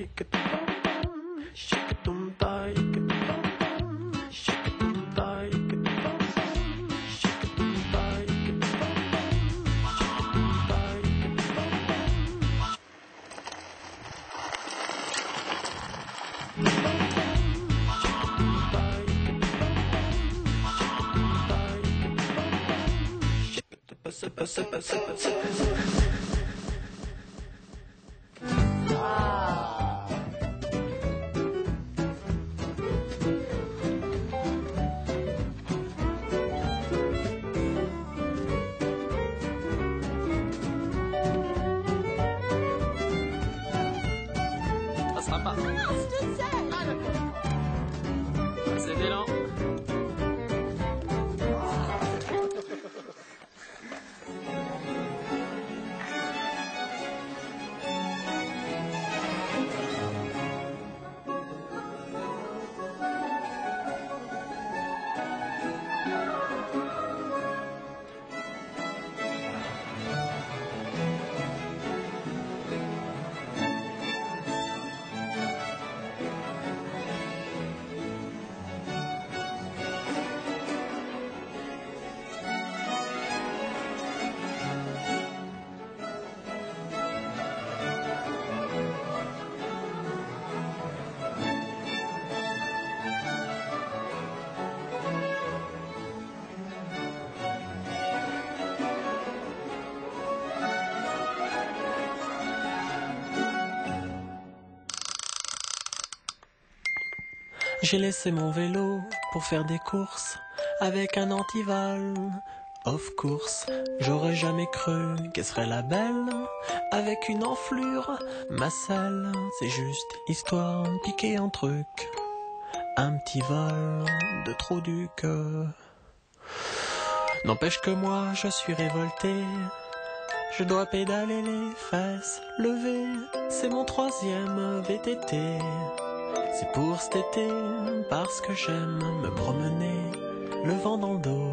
Pas. Non, je te sais. Ah d'accord. C'est lent. J'ai laissé mon vélo pour faire des courses avec un antivol. Off course, j'aurais jamais cru qu'elle serait la belle avec une enflure, ma selle. C'est juste histoire de piquer un truc, un petit vol de trop du cœur. N'empêche que moi je suis révolté, je dois pédaler les fesses levées. C'est mon 3e VTT. C'est pour cet été, parce que j'aime me promener, le vent dans le dos,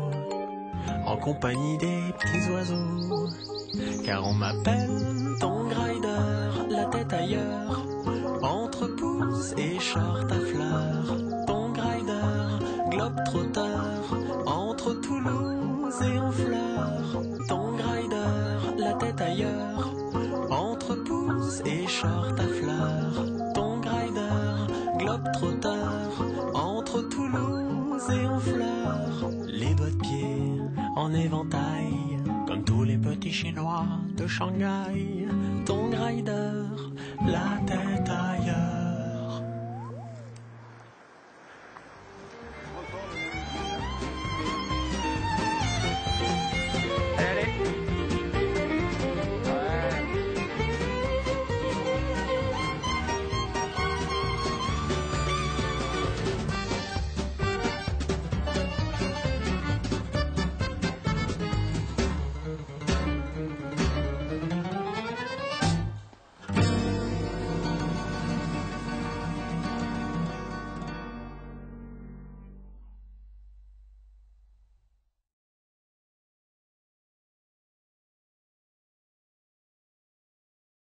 en compagnie des petits oiseaux. Car on m'appelle Tongue Rider, la tête ailleurs, entre pouces et short à fleurs. Tongue Rider, globe-trotteur, entre Toulouse et Honfleur. Tongue Rider, la tête ailleurs, entre pouces et short à fleurs. Tongue Rider, globe-trotteur, entre Toulouse et Honfleur. Les doigts de pied en éventail, comme tous les petits Chinois de Shanghai. Tongue Rider, la tête